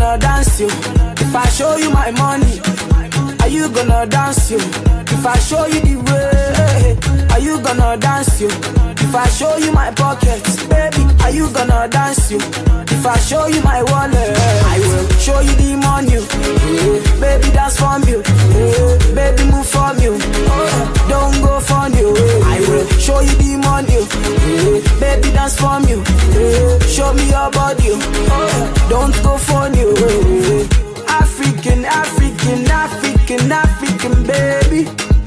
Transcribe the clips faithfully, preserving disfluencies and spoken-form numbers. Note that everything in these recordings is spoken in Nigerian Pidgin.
gonna dance you? If I show you my money, are you gonna dance you? If I show you the way, are you gonna dance you? If I show you my pockets, baby, are you gonna dance you? If I show you my wallet, I will show you the money. Yeah. Baby, dance from you. Yeah. Baby, move from you. Oh, don't go from you. Yeah. I will show you the money. Yeah. Baby, dance from you. Yeah. Show me your body. Oh, don't go from you. Yeah. African, African, African, African, baby.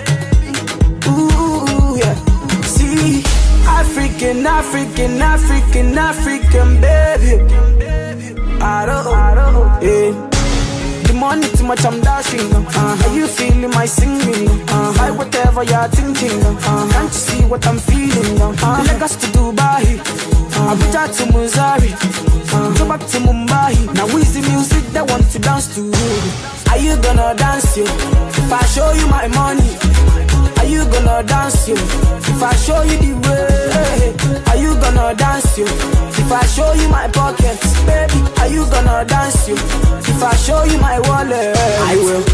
Ooh, yeah. See, African, African, African, African, baby. I don't, I don't, yeah. The money too much, I'm dashing. Uh, are you feeling my singing? Uh, like whatever you're thinking. Uh, can't you see what I'm feeling? Uh, Lagos to Dubai, uh, Abuja to Missouri, uh, go back to Mumbai. Now is the music that want to dance to? Are you gonna dance you? If I show you my money, are you gonna dance you? If I show you the way, are you gonna dance you? If I show you my pockets, baby, are you gonna dance you? If I show you my wallet, I will